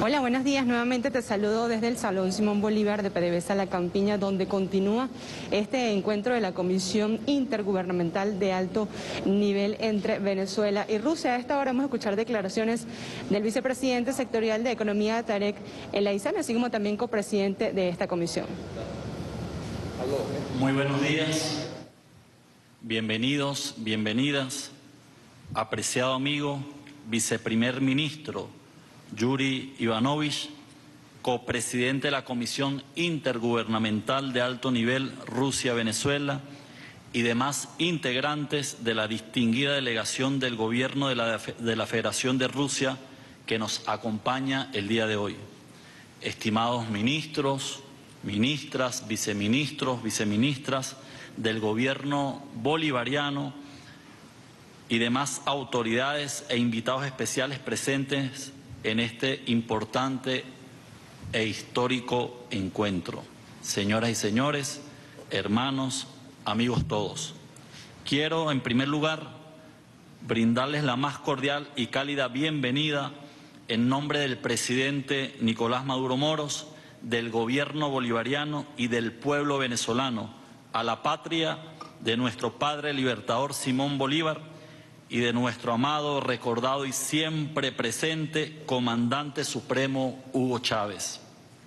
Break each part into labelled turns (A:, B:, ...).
A: Hola, buenos días. Nuevamente te saludo desde el Salón Simón Bolívar de PDVSA La Campiña, donde continúa este encuentro de la Comisión Intergubernamental de Alto Nivel entre Venezuela y Rusia. A esta hora vamos a escuchar declaraciones del vicepresidente sectorial de Economía, Tarek El Aissami, así como también copresidente de esta comisión.
B: Muy buenos días, bienvenidos, bienvenidas, apreciado amigo, viceprimer ministro Yuri Ivanovich, copresidente de la Comisión Intergubernamental de Alto Nivel Rusia-Venezuela y demás integrantes de la distinguida delegación del Gobierno de la Federación de Rusia que nos acompaña el día de hoy. Estimados ministros, ministras, viceministros, viceministras del Gobierno bolivariano y demás autoridades e invitados especiales presentes en este importante e histórico encuentro. Señoras y señores, hermanos, amigos todos, quiero en primer lugar brindarles la más cordial y cálida bienvenida en nombre del presidente Nicolás Maduro Moros, del gobierno bolivariano y del pueblo venezolano a la patria de nuestro padre libertador Simón Bolívar y de nuestro amado, recordado y siempre presente comandante supremo Hugo Chávez.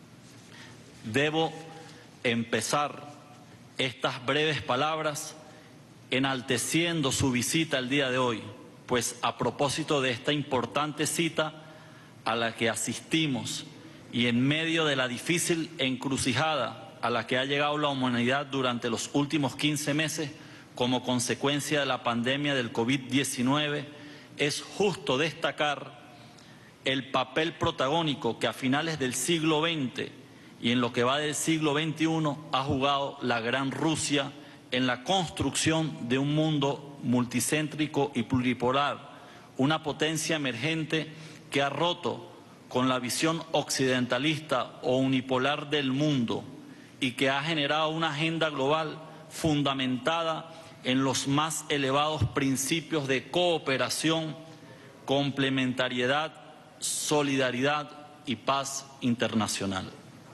B: Debo empezar estas breves palabras enalteciendo su visita el día de hoy, pues a propósito de esta importante cita a la que asistimos y en medio de la difícil encrucijada a la que ha llegado la humanidad durante los últimos 15 meses, como consecuencia de la pandemia del COVID-19, es justo destacar el papel protagónico que a finales del siglo XX y en lo que va del siglo XXI ha jugado la Gran Rusia en la construcción de un mundo multicéntrico y pluripolar, una potencia emergente que ha roto con la visión occidentalista o unipolar del mundo y que ha generado una agenda global fundamentada en los más elevados principios de cooperación, complementariedad, solidaridad y paz internacional.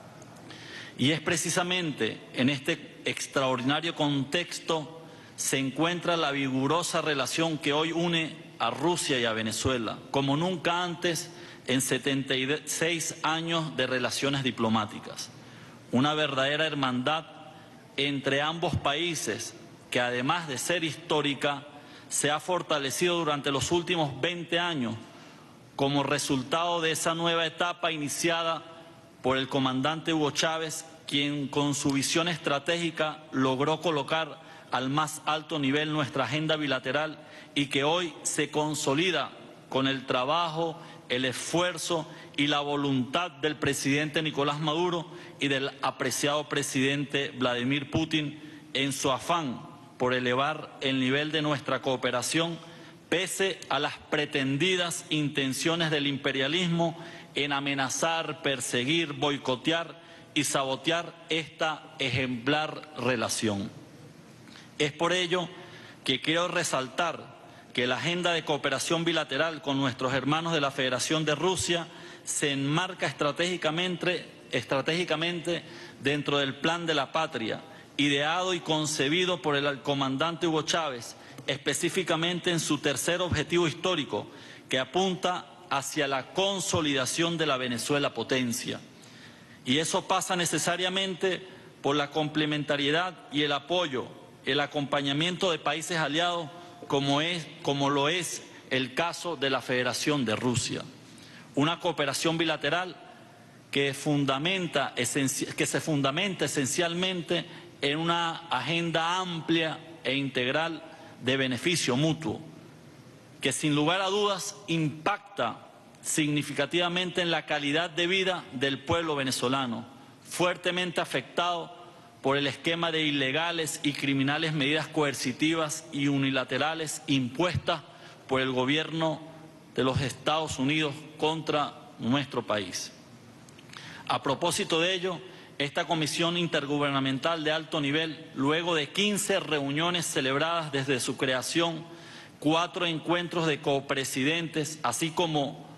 B: Y es precisamente en este extraordinario contexto se encuentra la vigorosa relación que hoy une a Rusia y a Venezuela, como nunca antes en 76 años de relaciones diplomáticas. Una verdadera hermandad entre ambos países que además de ser histórica, se ha fortalecido durante los últimos 20 años como resultado de esa nueva etapa iniciada por el comandante Hugo Chávez, quien con su visión estratégica logró colocar al más alto nivel nuestra agenda bilateral y que hoy se consolida con el trabajo, el esfuerzo y la voluntad del presidente Nicolás Maduro y del apreciado presidente Vladimir Putin en su afán por elevar el nivel de nuestra cooperación pese a las pretendidas intenciones del imperialismo en amenazar, perseguir, boicotear y sabotear esta ejemplar relación. Es por ello que quiero resaltar que la agenda de cooperación bilateral con nuestros hermanos de la Federación de Rusia se enmarca estratégicamente dentro del Plan de la Patria, ideado y concebido por el comandante Hugo Chávez, específicamente en su tercer objetivo histórico, que apunta hacia la consolidación de la Venezuela potencia. Y eso pasa necesariamente por la complementariedad y el apoyo, el acompañamiento de países aliados, como lo es el caso de la Federación de Rusia. Una cooperación bilateral que se fundamenta esencialmente en una agenda amplia e integral de beneficio mutuo, que sin lugar a dudas impacta significativamente en la calidad de vida del pueblo venezolano, fuertemente afectado por el esquema de ilegales y criminales medidas coercitivas y unilaterales impuestas por el gobierno de los Estados Unidos contra nuestro país. A propósito de ello, esta Comisión Intergubernamental de Alto Nivel, luego de 15 reuniones celebradas desde su creación, 4 encuentros de copresidentes, así como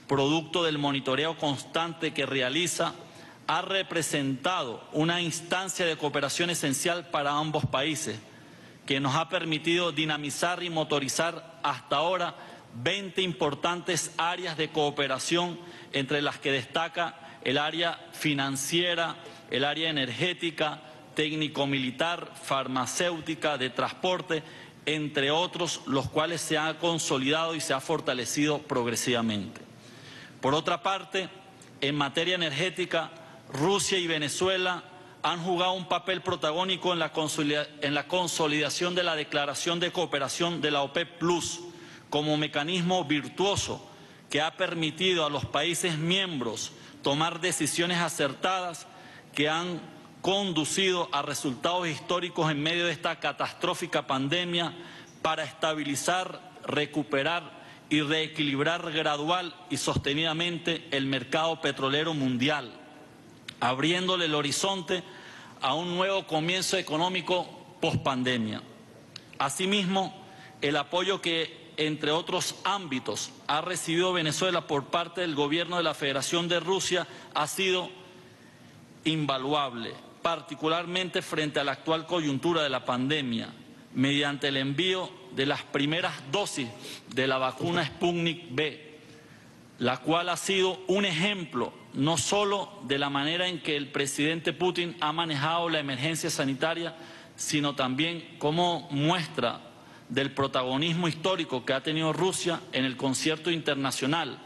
B: producto del monitoreo constante que realiza, ha representado una instancia de cooperación esencial para ambos países, que nos ha permitido dinamizar y motorizar hasta ahora 20 importantes áreas de cooperación, entre las que destaca el área financiera, el área energética, técnico-militar, farmacéutica, de transporte, entre otros, los cuales se han consolidado y se ha fortalecido progresivamente. Por otra parte, en materia energética, Rusia y Venezuela han jugado un papel protagónico en la consolidación de la Declaración de Cooperación de la OPEP Plus como mecanismo virtuoso que ha permitido a los países miembros tomar decisiones acertadas que han conducido a resultados históricos en medio de esta catastrófica pandemia para estabilizar, recuperar y reequilibrar gradual y sostenidamente el mercado petrolero mundial, abriéndole el horizonte a un nuevo comienzo económico pospandemia. Asimismo, el apoyo que, entre otros ámbitos, ha recibido Venezuela por parte del gobierno de la Federación de Rusia ha sido invaluable, particularmente frente a la actual coyuntura de la pandemia, mediante el envío de las primeras dosis de la vacuna Sputnik V, la cual ha sido un ejemplo no solo de la manera en que el presidente Putin ha manejado la emergencia sanitaria, sino también como muestra del protagonismo histórico que ha tenido Rusia en el concierto internacional,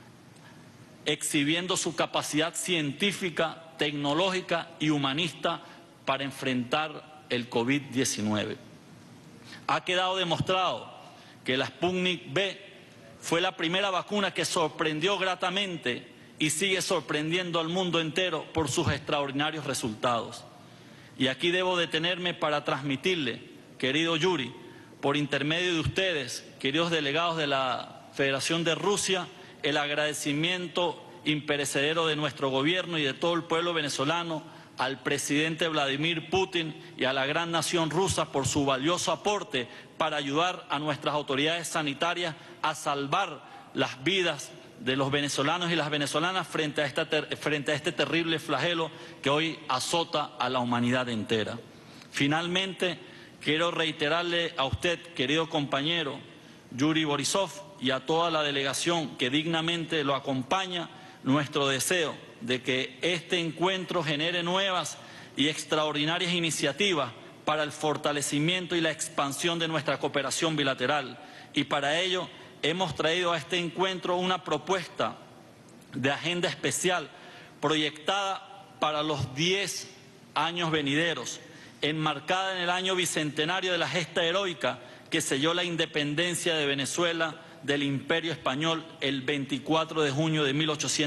B: exhibiendo su capacidad científica, tecnológica y humanista para enfrentar el COVID-19. Ha quedado demostrado que la Sputnik V fue la primera vacuna que sorprendió gratamente y sigue sorprendiendo al mundo entero por sus extraordinarios resultados. Y aquí debo detenerme para transmitirle, querido Yuri, por intermedio de ustedes, queridos delegados de la Federación de Rusia, el agradecimiento imperecedero de nuestro gobierno y de todo el pueblo venezolano al presidente Vladimir Putin y a la gran nación rusa por su valioso aporte para ayudar a nuestras autoridades sanitarias a salvar las vidas de los venezolanos y las venezolanas frente a este terrible flagelo que hoy azota a la humanidad entera. Finalmente, quiero reiterarle a usted, querido compañero Yuri Borisov, y a toda la delegación que dignamente lo acompaña, nuestro deseo de que este encuentro genere nuevas y extraordinarias iniciativas para el fortalecimiento y la expansión de nuestra cooperación bilateral. Y para ello hemos traído a este encuentro una propuesta de agenda especial proyectada para los 10 años venideros, enmarcada en el año bicentenario de la gesta heroica que selló la independencia de Venezuela del Imperio Español el 24 de junio de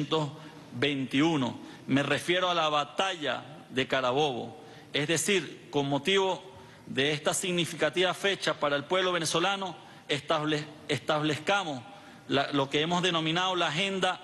B: 1821. Me refiero a la batalla de Carabobo. Es decir, con motivo de esta significativa fecha para el pueblo venezolano, establezcamos lo que hemos denominado la Agenda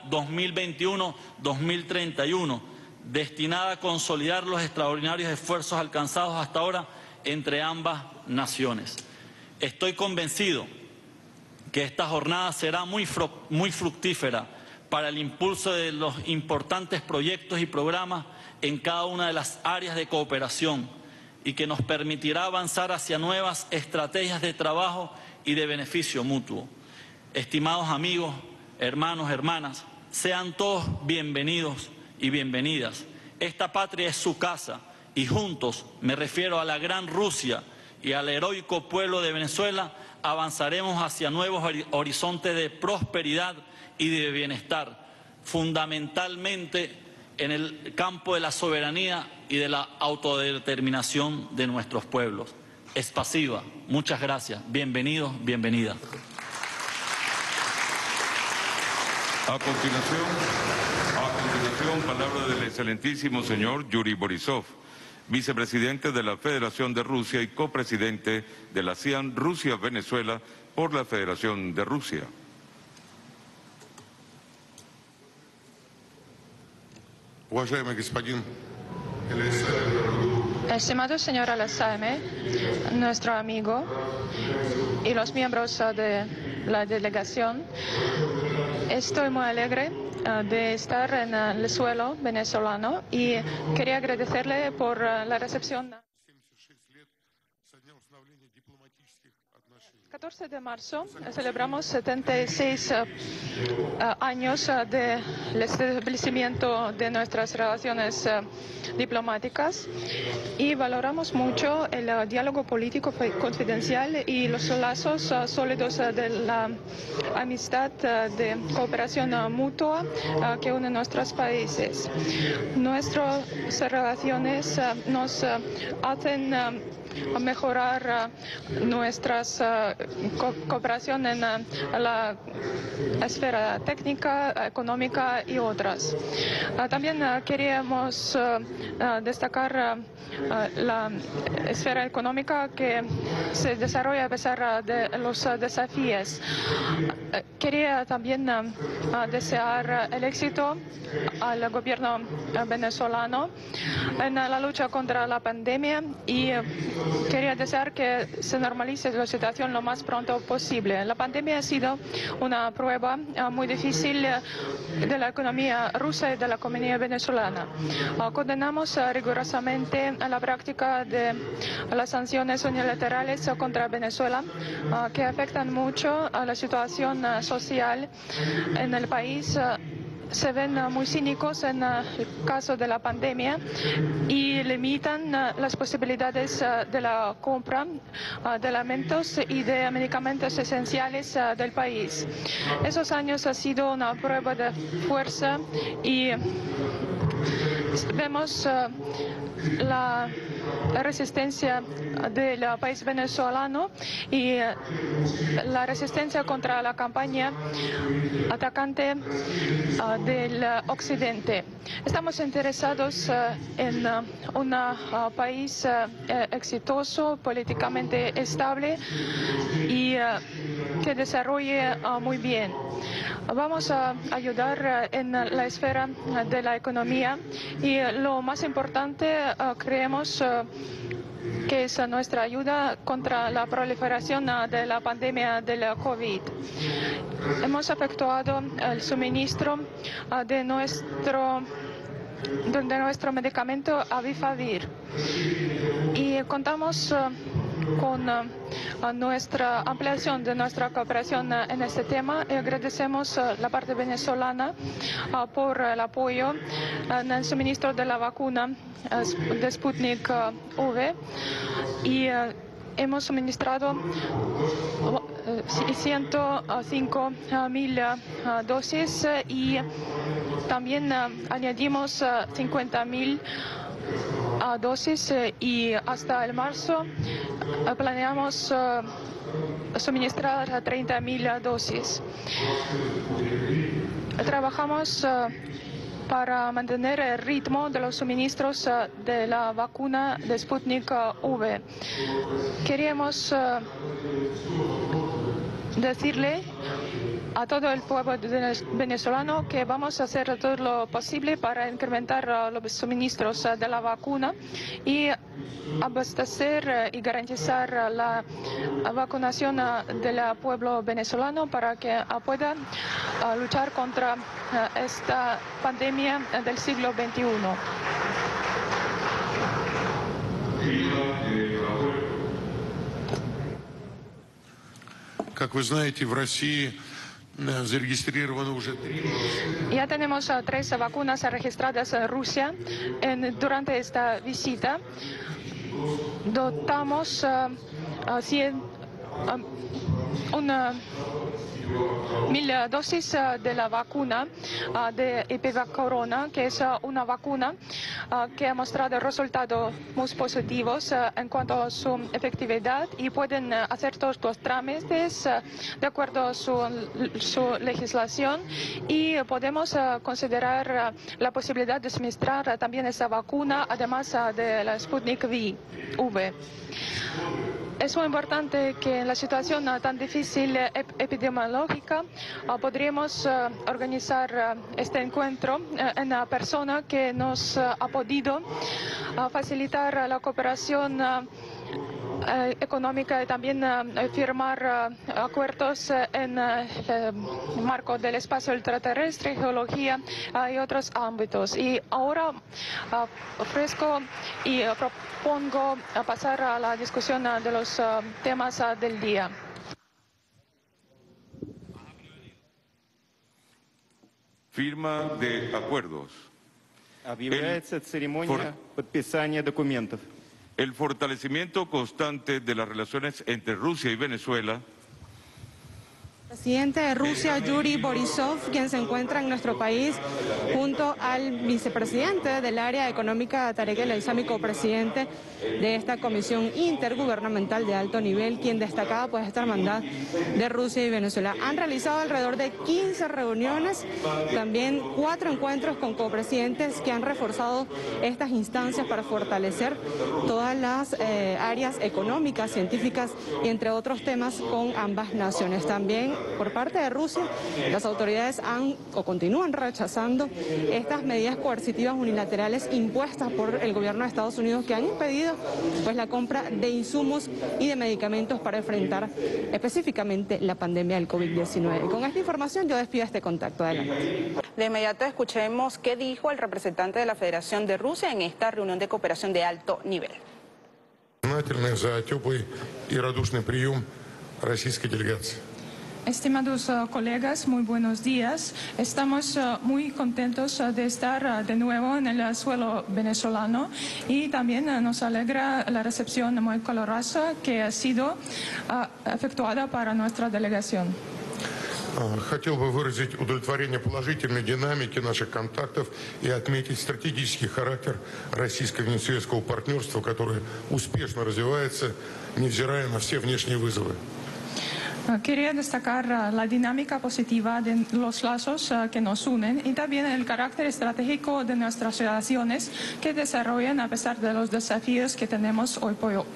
B: 2021-2031, destinada a consolidar los extraordinarios esfuerzos alcanzados hasta ahora entre ambas naciones. Estoy convencido que esta jornada será muy fructífera para el impulso de los importantes proyectos y programas en cada una de las áreas de cooperación y que nos permitirá avanzar hacia nuevas estrategias de trabajo y de beneficio mutuo. Estimados amigos, hermanos, hermanas, sean todos bienvenidos y bienvenidas. Esta patria es su casa y juntos, me refiero a la gran Rusia y al heroico pueblo de Venezuela, avanzaremos hacia nuevos horizontes de prosperidad y de bienestar, fundamentalmente en el campo de la soberanía y de la autodeterminación de nuestros pueblos. Spasiba, muchas gracias. Bienvenidos, bienvenidas.
C: A continuación, palabra del excelentísimo señor Yuri Borisov, vicepresidente de la Federación de Rusia y copresidente de la ASEAN Rusia-Venezuela por la Federación de Rusia.
D: Estimado señor Al-Saime, nuestro amigo y los miembros de la delegación, Estoy muy alegre de estar en el suelo venezolano y quería agradecerle por la recepción. 14 de marzo celebramos 76 años del establecimiento de nuestras relaciones diplomáticas y valoramos mucho el diálogo político confidencial y los lazos sólidos de la amistad de cooperación mutua que unen nuestros países. Nuestras relaciones nos hacen mejorar nuestra cooperación en la esfera técnica, económica y otras. También queríamos destacar la esfera económica que se desarrolla a pesar de los desafíos. Quería también desear el éxito al gobierno venezolano en la lucha contra la pandemia y quería desear que se normalice la situación lo más pronto posible. La pandemia ha sido una prueba muy difícil de la economía rusa y de la economía venezolana. Condenamos rigurosamente la práctica de las sanciones unilaterales contra Venezuela que afectan mucho a la situación social en el país. Se ven muy cínicos en el caso de la pandemia y limitan las posibilidades de la compra de alimentos y de medicamentos esenciales del país. Esos años han sido una prueba de fuerza y vemos la resistencia del país venezolano y la resistencia contra la campaña atacante del occidente. Estamos interesados en un país exitoso, políticamente estable y que desarrolle muy bien. Vamos a ayudar en la esfera de la economía y lo más importante creemos que es nuestra ayuda contra la proliferación de la pandemia de la COVID. Hemos efectuado el suministro de nuestro medicamento Avifavir y contamos con nuestra ampliación de nuestra cooperación en este tema y agradecemos la parte venezolana por el apoyo en el suministro de la vacuna de Sputnik V y hemos suministrado 105.000 dosis y también añadimos 50.000 dosis y hasta el marzo planeamos suministrar 30.000 dosis. Trabajamos para mantener el ritmo de los suministros de la vacuna de Sputnik V. Queríamos decirle a todo el pueblo venezolano que vamos a hacer todo lo posible para incrementar los suministros de la vacuna y abastecer y garantizar la vacunación del pueblo venezolano para que pueda luchar contra esta pandemia del siglo XXI.
E: Как вы знаете, в России зарегистрировано уже 3.
D: Ya tenemos 3 vacunas registradas en Rusia. Durante esta visita dotamos 1.000 dosis de la vacuna de Epivac Corona, que es una vacuna que ha mostrado resultados muy positivos en cuanto a su efectividad y pueden hacer todos los trámites de acuerdo a su legislación y podemos considerar la posibilidad de suministrar también esa vacuna además de la Sputnik V. Es muy importante que en la situación tan difícil epidemiológica podríamos organizar este encuentro en la persona que nos ha podido facilitar la cooperación económica y también firmar acuerdos en el marco del espacio ultraterrestre, geología y otros ámbitos. Y ahora ofrezco y propongo pasar a la discusión de los temas del día.
C: Firma de acuerdos.
F: Объявляется церемония подписания документов.
C: El fortalecimiento constante de las relaciones entre Rusia y Venezuela.
A: El presidente de Rusia, Yuri Borisov, quien se encuentra en nuestro país, junto al vicepresidente del área económica, Tarek El Aissami, copresidente de esta comisión intergubernamental de alto nivel, quien destacaba pues esta hermandad de Rusia y Venezuela. Han realizado alrededor de 15 reuniones, también 4 encuentros con copresidentes que han reforzado estas instancias para fortalecer todas las áreas económicas, científicas y entre otros temas con ambas naciones. También por parte de Rusia, las autoridades han o continúan rechazando estas medidas coercitivas unilaterales impuestas por el gobierno de Estados Unidos que han impedido pues la compra de insumos y de medicamentos para enfrentar específicamente la pandemia del COVID-19. Con esta información yo despido este contacto. Adelante.
G: De inmediato escuchemos qué dijo el representante de la Federación de Rusia en esta reunión de cooperación de alto nivel.
E: За теплый и радушный прием российской делегации.
D: Estimados colegas, muy buenos días. Estamos muy contentos de estar de nuevo en el suelo venezolano y también nos alegra la recepción muy calurosa que ha sido efectuada para nuestra delegación.
E: Хотел бы выразить удовлетворение положительной динамики наших контактов и отметить стратегический характер российско-венесуэльского партнерства, которое успешно развивается, невзирая на все внешние вызовы.
D: Quería destacar la dinámica positiva de los lazos que nos unen y también el carácter estratégico de nuestras relaciones que desarrollan a pesar de los desafíos que tenemos hoy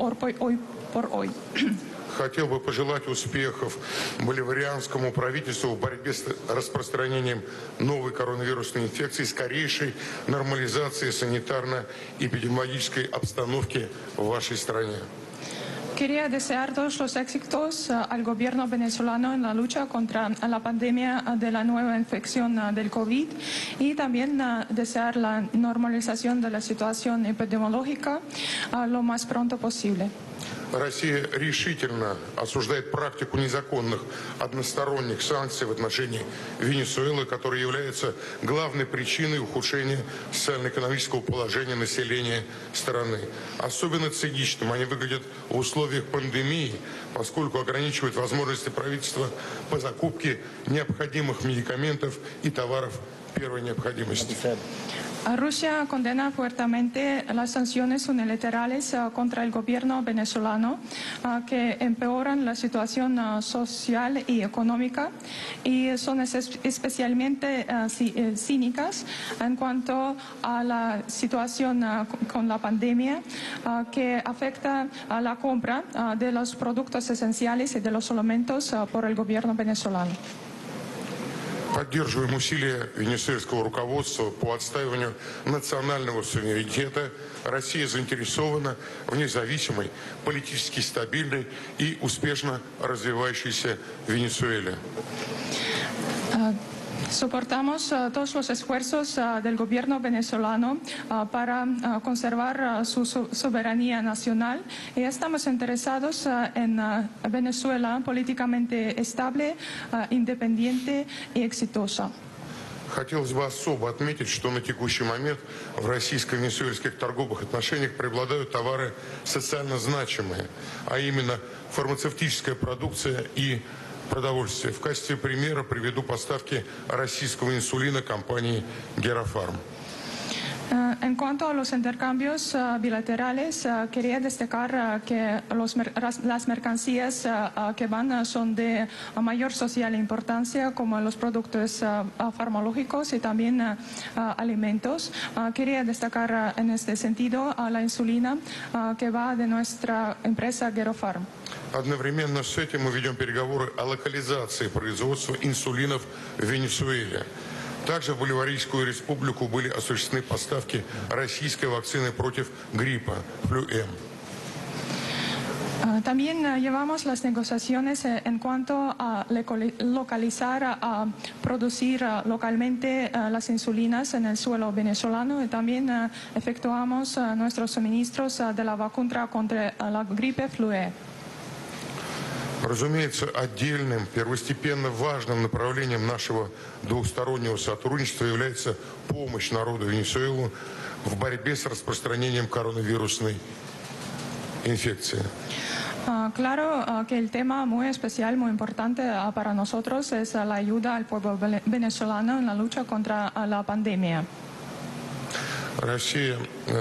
D: por hoy.
E: Хотел бы пожелать успехов боливарианскому правительству в борьбе с распространением новой коронавирусной инфекции, скорейшей нормализации санитарно-эпидемиологической обстановки в вашей стране.
D: Quería desear todos los éxitos al gobierno venezolano en la lucha contra la pandemia de la nueva infección del COVID y también desear la normalización de la situación epidemiológica lo más pronto posible.
E: Россия решительно осуждает практику незаконных односторонних санкций в отношении Венесуэлы, которая является главной причиной ухудшения социально-экономического положения населения страны. Особенно циничным они выглядят в условиях пандемии, поскольку ограничивают возможности правительства по закупке необходимых медикаментов и товаров первой необходимости.
D: Rusia condena fuertemente las sanciones unilaterales contra el gobierno venezolano que empeoran la situación social y económica y son especialmente cínicas en cuanto a la situación con la pandemia que afecta a la compra de los productos esenciales y de los alimentos por el gobierno venezolano.
E: Поддерживаем усилия венесуэльского руководства по отстаиванию национального суверенитета. Россия заинтересована в независимой, политически стабильной и успешно развивающейся Венесуэле.
D: Soportamos todos los esfuerzos del gobierno venezolano para conservar su soberanía nacional y estamos interesados en Venezuela políticamente estable, independiente y exitosa.
E: Хотелось бы особо отметить, что на текущий момент в российско-венесуэльских торговых отношениях преобладают товары социально значимые, а именно фармацевтическая продукция и продовольствие. В качестве примера приведу поставки российского инсулина компании «Герафарм».
D: En cuanto a los intercambios bilaterales, quería destacar que las mercancías que van son de mayor social importancia, como los productos farmacológicos y también alimentos. Quería destacar en este sentido a la insulina que va de nuestra empresa Gerofarm.
E: Одновременно с этим мы ведем переговоры о локализации производства инсулинов в Венесуэле. Также в Боливарийскую республику были осуществлены поставки российской вакцины против гриппа, Флю-М.
H: También llevamos las negociaciones en cuanto a localizar, a producir localmente las insulinas en el suelo venezolano y también efectuamos nuestros suministros de la vacuna contra la gripe flué.
E: Разумеется, отдельным, первостепенно важным направлением нашего двустороннего сотрудничества является помощь народу Венесуэлы в борьбе с распространением коронавирусной инфекции.
H: Claro que el tema muy especial, muy importante para nosotros es la ayuda al pueblo venezolano en la lucha contra la pandemia.
E: Россия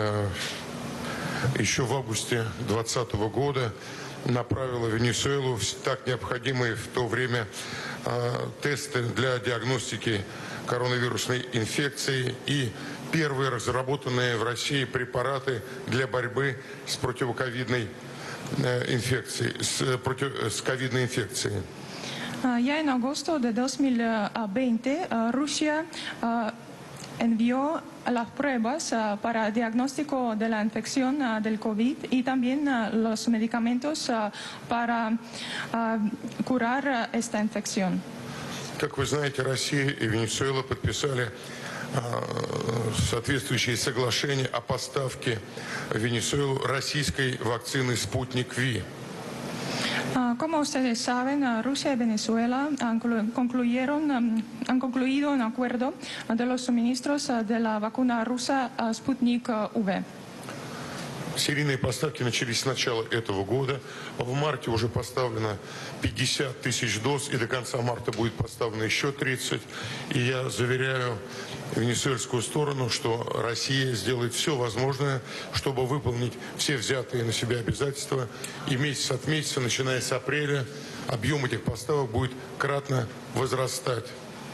E: еще в августе 2020 года направила в Венесуэлу так необходимые в то время тесты для диагностики коронавирусной инфекции и первые разработанные в России препараты для борьбы с противоковидной инфекцией, с ковидной инфекцией.
H: Ya en agosto de 2020, Rusia envió las pruebas para diagnóstico de la infección del COVID y también los medicamentos para curar esta infección.
E: Как вы знаете, Россия и Венесуэла подписали соответствующие соглашения о поставке в Венесуэлу российской вакцины «Спутник Ви».
H: Como ustedes saben, Rusia y Venezuela han concluido un acuerdo de los suministros de la vacuna rusa Sputnik V.
E: Серийные поставки начались с начала этого года. В марте уже поставлено 50 тысяч доз, и до конца марта будет поставлено еще 30. И я заверяю венесуэльскую сторону, что Россия сделает все возможное, чтобы выполнить все взятые на себя обязательства. И месяц от месяца, начиная с апреля, объем этих поставок будет кратно возрастать.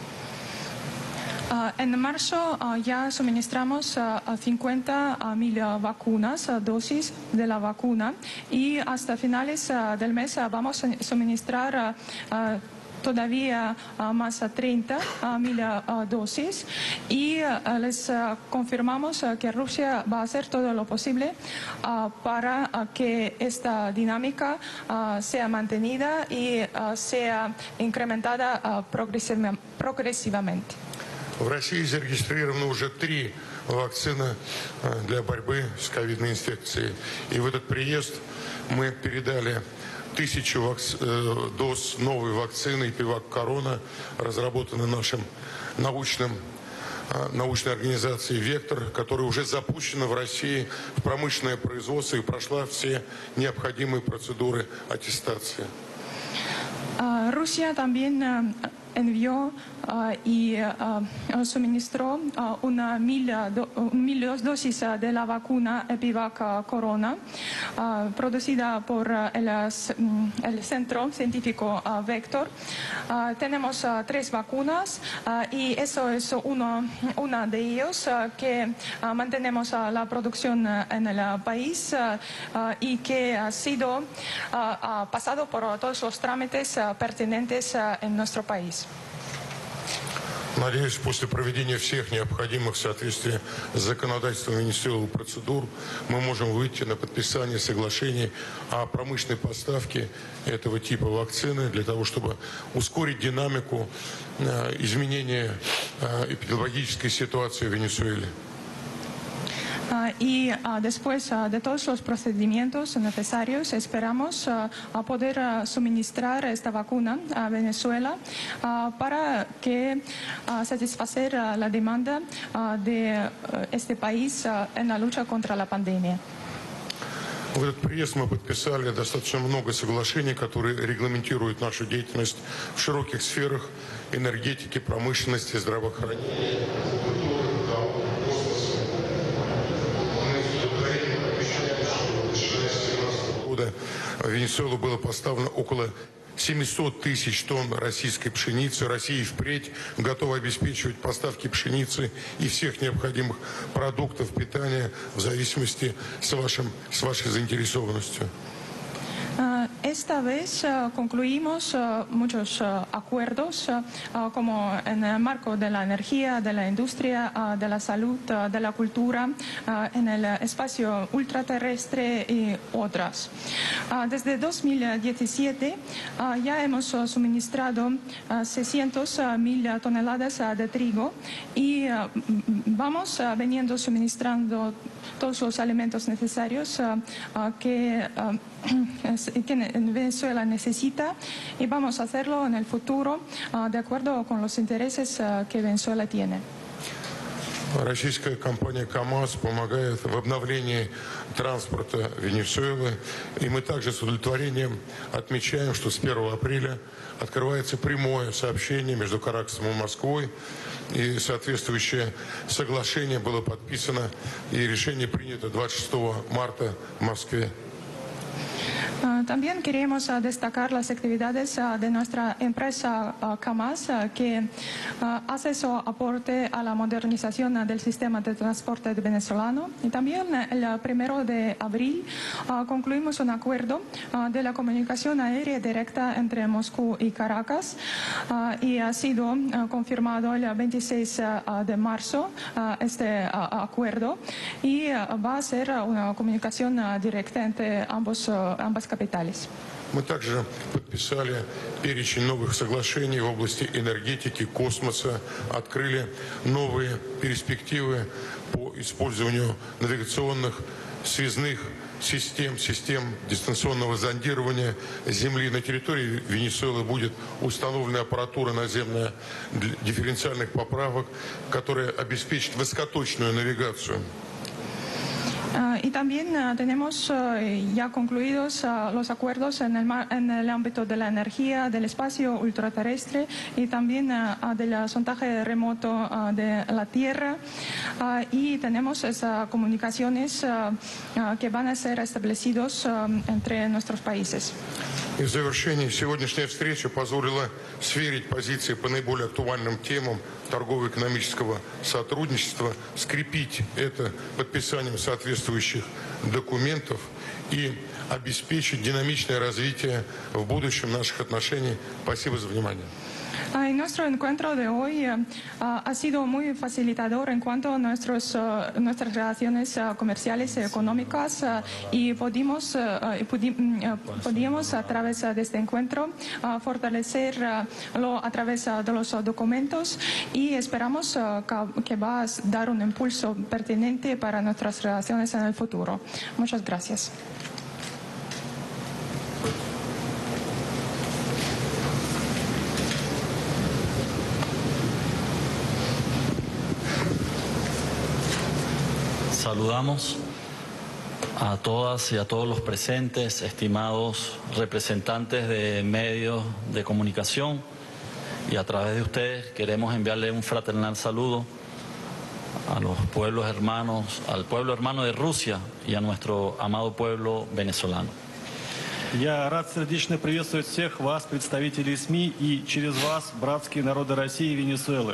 H: En marzo ya suministramos 50.000 vacunas, dosis de la vacuna, y hasta finales del mes vamos a suministrar todavía más 30.000 dosis y les confirmamos que Rusia va a hacer todo lo posible para que esta dinámica sea mantenida y sea incrementada progresivamente.
E: В России зарегистрировано уже 3 вакцины для борьбы с ковидной инфекцией. И в этот приезд мы передали 1000 доз новой вакцины Пивак Корона, разработанной нашей научной организацией «Вектор», которая уже запущена в России в промышленное производство и прошла все необходимые процедуры аттестации.
H: Rusia también envió y suministró 1.000 dosis de la vacuna Epivac Corona, producida por el Centro Científico Vector. Tenemos 3 vacunas y eso es una de ellos que mantenemos la producción en el país y que ha pasado por todos los trámites pertinentes en nuestro país.
E: Надеюсь, после проведения всех необходимых в соответствии с законодательством Венесуэлы процедур мы можем выйти на подписание соглашений о промышленной поставке этого типа вакцины для того, чтобы ускорить динамику изменения эпидемиологической ситуации в Венесуэле.
H: Y después de todos los procedimientos necesarios, esperamos poder suministrar esta vacuna a Venezuela para que satisfacer la demanda de este país en la lucha contra la pandemia.
E: В этот приезд мы подписали достаточно много соглашений, которые регламентируют нашу деятельность в широких сферах энергетики, промышленности, здравоохранения. В Венесуэлу было поставлено около 700 тысяч тонн российской пшеницы. Россия впредь готова обеспечивать поставки пшеницы и всех необходимых продуктов питания в зависимости с вашей заинтересованностью.
H: Esta vez concluimos muchos acuerdos, como en el marco de la energía, de la industria, de la salud, de la cultura, en el espacio ultraterrestre y otras. Desde 2017 ya hemos suministrado 600.000 toneladas de trigo y vamos veniendo suministrando todos los alimentos necesarios que Venezuela necesita, y vamos a hacerlo en el futuro de acuerdo con los intereses que Venezuela tiene.
E: Российская компания КАМАЗ помогает в обновлении транспорта Венесуэлы. И мы также с удовлетворением отмечаем, что с 1 апреля открывается прямое сообщение между Каракасом и Москвой. И соответствующее соглашение было подписано, и решение принято 26 марта в Москве.
H: También queremos destacar las actividades de nuestra empresa KAMAZ, que hace su aporte a la modernización del sistema de transporte venezolano. Y también el 1 de abril concluimos un acuerdo de la comunicación aérea directa entre Moscú y Caracas, y ha sido confirmado el 26 de marzo este acuerdo, y va a ser una comunicación directa entre ambas capitales.
E: Мы также подписали перечень новых соглашений в области энергетики, космоса, открыли новые перспективы по использованию навигационных связных систем дистанционного зондирования Земли. На территории Венесуэлы будет установлена аппаратура наземная дифференциальных поправок, которая обеспечит высокоточную навигацию.
H: Y también tenemos ya concluidos los acuerdos en el ámbito de la energía, del espacio ultraterrestre y también del sondaje remoto de la Tierra. Y tenemos esas comunicaciones que van a ser establecidos entre nuestros países.
E: И в завершении сегодняшняя встреча позволила сверить позиции по наиболее актуальным темам торгово-экономического сотрудничества, скрепить это подписанием соответствующих документов и обеспечить динамичное развитие в будущем наших отношений. Спасибо за внимание.
H: Y nuestro encuentro de hoy ha sido muy facilitador en cuanto a nuestras relaciones comerciales y económicas, y podíamos a través de este encuentro fortalecerlo a través de los documentos, y esperamos que va a dar un impulso pertinente para nuestras relaciones en el futuro. Muchas gracias.
B: Saludamos a todas y a todos los presentes, estimados representantes de medios de comunicación, y a través de ustedes queremos enviarle un fraternal saludo a los pueblos hermanos, al pueblo hermano de Rusia y a nuestro amado pueblo venezolano.
I: Я рад сердечно приветствовать всех вас, представителей СМИ, и через вас, братские народы России и Венесуэлы.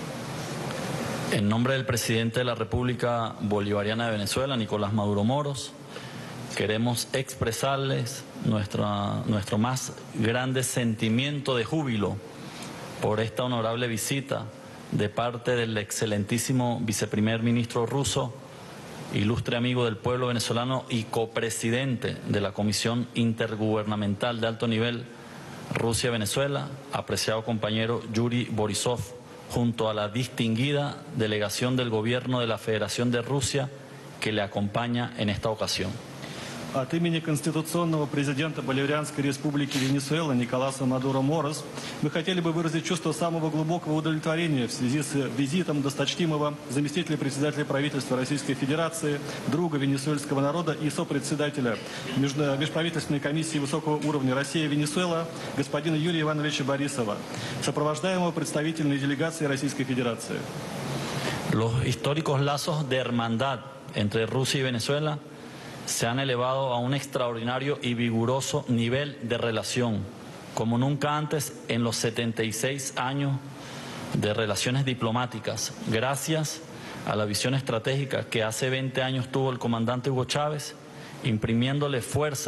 B: En nombre del presidente de la República Bolivariana de Venezuela, Nicolás Maduro Moros, queremos expresarles nuestro más grande sentimiento de júbilo por esta honorable visita de parte del excelentísimo viceprimer ministro ruso, ilustre amigo del pueblo venezolano y copresidente de la Comisión Intergubernamental de Alto Nivel Rusia-Venezuela, apreciado compañero Yuri Borisov, junto a la distinguida delegación del gobierno de la Federación de Rusia que le acompaña en esta ocasión.
I: От имени конституционного президента Боливарианской республики Венесуэла Николаса Мадуро Морос мы хотели бы выразить чувство самого глубокого удовлетворения в связи с визитом досточтимого заместителя председателя правительства Российской Федерации, друга венесуэльского народа и сопредседателя Межправительственной комиссии высокого уровня Россия-Венесуэла господина Юрия Ивановича Борисова, сопровождаемого представительной делегацией Российской Федерации.
B: Los históricos lazos de hermandad entre Rusia y Venezuela se han elevado a un extraordinario y vigoroso nivel de relación, como nunca antes en los 76 años de relaciones diplomáticas, gracias a la visión estratégica que hace 20 años tuvo el comandante Hugo Chávez, imprimiéndole fuerza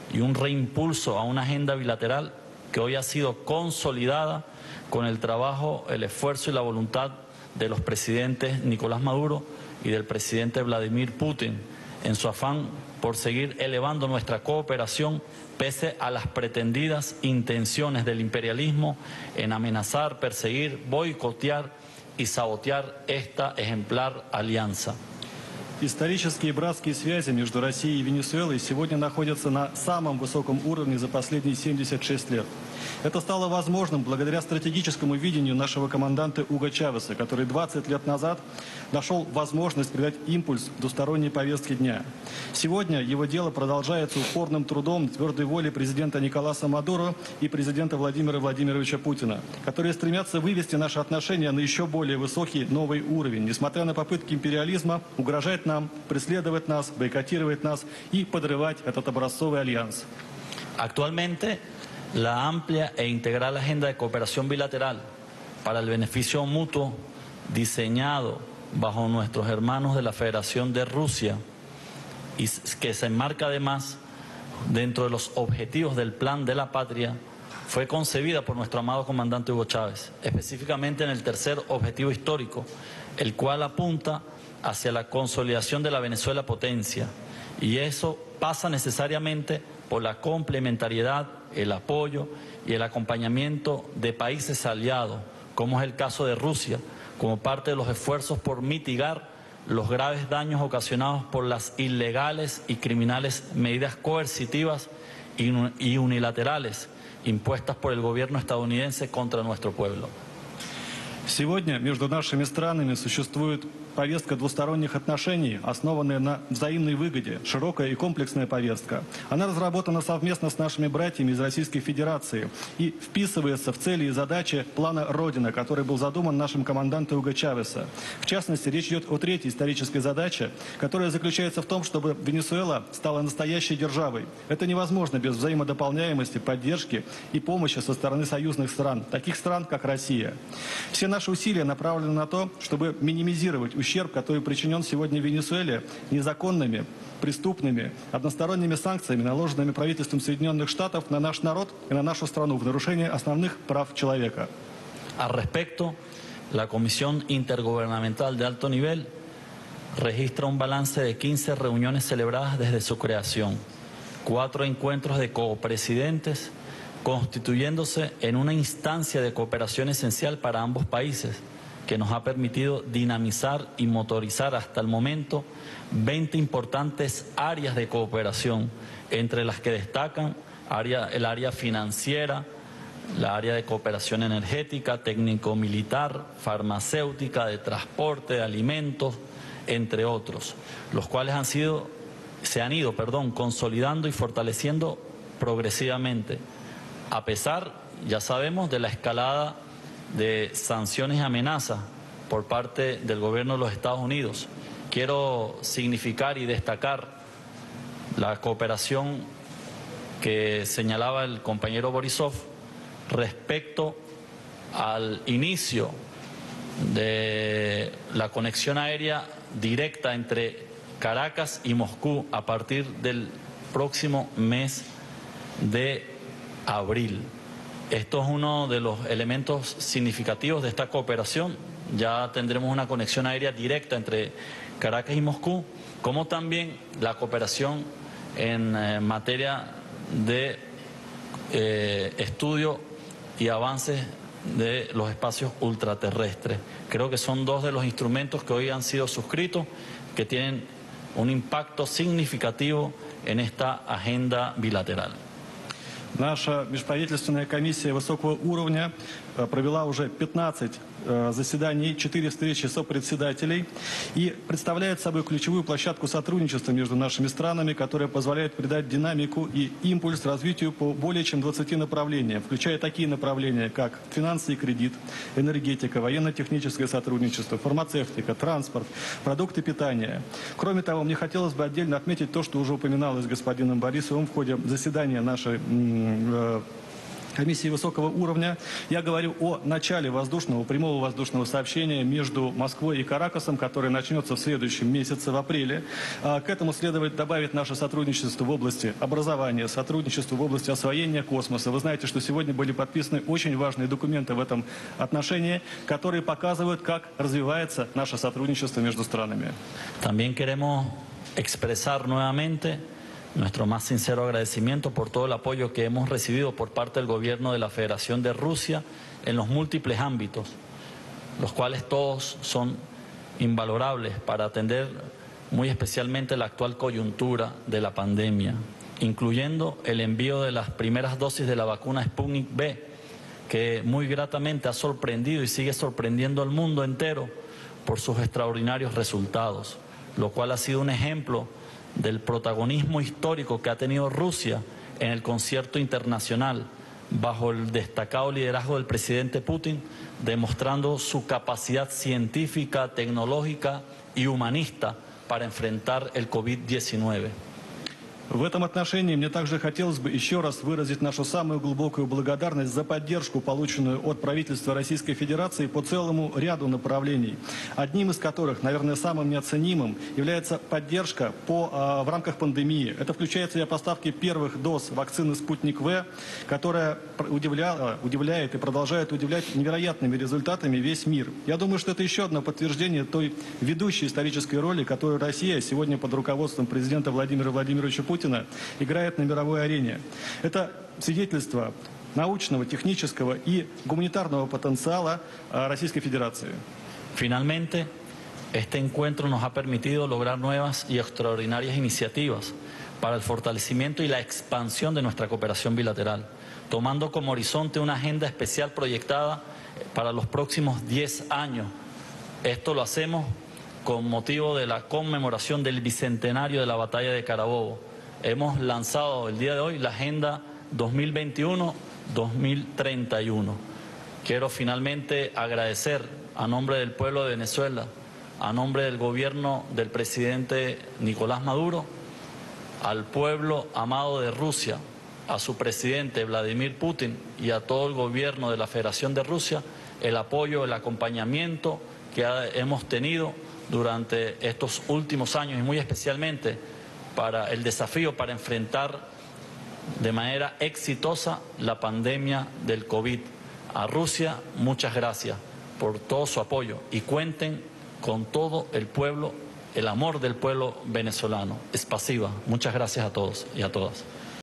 B: y un reimpulso a una agenda bilateral que hoy ha sido consolidada con el trabajo, el esfuerzo y la voluntad de los presidentes Nicolás Maduro y del presidente Vladimir Putin en su afán por seguir elevando nuestra cooperación pese a las pretendidas intenciones del imperialismo en amenazar, perseguir, boicotear y sabotear esta ejemplar alianza.
I: Исторические братские связи между Россией и Венесуэлой сегодня находятся на самом высоком уровне за последние 76 лет. Это стало возможным благодаря стратегическому видению нашего команданта Уго Чавеса, который 20 лет назад нашел возможность придать импульс двусторонней повестке дня. Сегодня его дело продолжается упорным трудом, твердой волей президента Николаса Мадуро и президента Владимира Владимировича Путина, которые стремятся вывести наши отношения на еще более высокий новый уровень, несмотря на попытки империализма угрожать нам, преследовать нас, бойкотировать нас и подрывать этот образцовый альянс.
B: Actualmente, la amplia e integral agenda de cooperación bilateral para el beneficio mutuo diseñado bajo nuestros hermanos de la Federación de Rusia y que se enmarca además dentro de los objetivos del Plan de la Patria fue concebida por nuestro amado comandante Hugo Chávez, específicamente en el tercer objetivo histórico, el cual apunta hacia la consolidación de la Venezuela potencia, y eso pasa necesariamente por la complementariedad, el apoyo y el acompañamiento de países aliados, como es el caso de Rusia, como parte de los esfuerzos por mitigar los graves daños ocasionados por las ilegales y criminales medidas coercitivas y unilaterales impuestas por el gobierno estadounidense contra nuestro pueblo.
I: Сегодня между нашими странами существует повестка двусторонних отношений, основанная на взаимной выгоде, широкая и комплексная повестка. Она разработана совместно с нашими братьями из Российской Федерации и вписывается в цели и задачи плана «Родина», который был задуман нашим командантом Уго Чавеса. В частности, речь идет о третьей исторической задаче, которая заключается в том, чтобы Венесуэла стала настоящей державой. Это невозможно без взаимодополняемости, поддержки и помощи со стороны союзных стран, таких стран, как Россия. Все наши усилия направлены на то, чтобы минимизировать ущерб, который причинен сегодня Венесуэле незаконными, преступными, односторонними санкциями, наложенными правительством Соединенных Штатов на наш народ и на нашу страну в нарушение основных прав человека.
B: Al respecto, la Comisión Intergubernamental de Alto Nivel registra un balance de 15 reuniones celebradas desde su creación, 4 encuentros de copresidentes, constituyéndose en una instancia de cooperación esencial para ambos países, que nos ha permitido dinamizar y motorizar hasta el momento 20 importantes áreas de cooperación, entre las que destacan el área financiera, la área de cooperación energética, técnico-militar, farmacéutica, de transporte, de alimentos, entre otros, los cuales se han ido consolidando y fortaleciendo progresivamente, a pesar, ya sabemos, de la escalada de sanciones y amenazas por parte del gobierno de los Estados Unidos. Quiero significar y destacar la cooperación que señalaba el compañero Borisov respecto al inicio de la conexión aérea directa entre Caracas y Moscú a partir del próximo mes de abril. Esto es uno de los elementos significativos de esta cooperación. Ya tendremos una conexión aérea directa entre Caracas y Moscú, como también la cooperación en materia de estudio y avances de los espacios ultraterrestres. Creo que son dos de los instrumentos que hoy han sido suscritos, que tienen un impacto significativo en esta agenda bilateral.
I: Наша межправительственная комиссия высокого уровня провела уже 15 заседаний, 4 встречи сопредседателей и представляет собой ключевую площадку сотрудничества между нашими странами, которая позволяет придать динамику и импульс развитию по более чем 20 направлениям, включая такие направления, как финансы и кредит, энергетика, военно-техническое сотрудничество, фармацевтика, транспорт, продукты питания. Кроме того, мне хотелось бы отдельно отметить то, что уже упоминалось господином Борисовым в ходе заседания нашей комиссии высокого уровня. Я говорю о начале прямого воздушного сообщения между Москвой и Каракасом, который начнется в следующем месяце, в апреле. К этому следует добавить наше сотрудничество в области образования, сотрудничество в области освоения космоса. Вы знаете, что сегодня были подписаны очень важные документы в этом отношении, которые показывают, как развивается наше сотрудничество между странами.
B: También queremos expresar nuevamente nuestro más sincero agradecimiento por todo el apoyo que hemos recibido por parte del gobierno de la Federación de Rusia en los múltiples ámbitos, los cuales todos son invalorables para atender muy especialmente la actual coyuntura de la pandemia, incluyendo el envío de las primeras dosis de la vacuna Sputnik V, que muy gratamente ha sorprendido y sigue sorprendiendo al mundo entero por sus extraordinarios resultados, lo cual ha sido un ejemplo del protagonismo histórico que ha tenido Rusia en el concierto internacional bajo el destacado liderazgo del presidente Putin, demostrando su capacidad científica, tecnológica y humanista para enfrentar el COVID-19.
I: В этом отношении мне также хотелось бы еще раз выразить нашу самую глубокую благодарность за поддержку, полученную от правительства Российской Федерации по целому ряду направлений. Одним из которых, наверное, самым неоценимым, является поддержка в рамках пандемии. Это включает в себя поставки первых доз вакцины «Спутник В», которая удивляет и продолжает удивлять невероятными результатами весь мир. Я думаю, что это еще одно подтверждение той ведущей исторической роли, которую Россия сегодня под руководством президента Владимира Владимировича Путина играет на мировой арене. Это свидетельство научного, технического и гуманитарного потенциала Российской Федерации.
B: Finalmente, este encuentro nos ha permitido lograr nuevas y extraordinarias iniciativas para el fortalecimiento y la expansión de nuestra cooperación bilateral, tomando como horizonte una agenda especial proyectada para los próximos 10 años. Esto lo hacemos con motivo de la conmemoración del bicentenario de la batalla de Carabobo. Hemos lanzado el día de hoy la Agenda 2021-2031. Quiero finalmente agradecer a nombre del pueblo de Venezuela, a nombre del gobierno del presidente Nicolás Maduro, al pueblo amado de Rusia, a su presidente Vladimir Putin y a todo el gobierno de la Federación de Rusia, el apoyo, el acompañamiento que hemos tenido durante estos últimos años y muy especialmente para el desafío para enfrentar de manera exitosa la pandemia del COVID. A Rusia, muchas gracias por todo su apoyo y cuenten con todo el pueblo, el amor del pueblo venezolano. Spasiba. Muchas gracias a todos y a todas.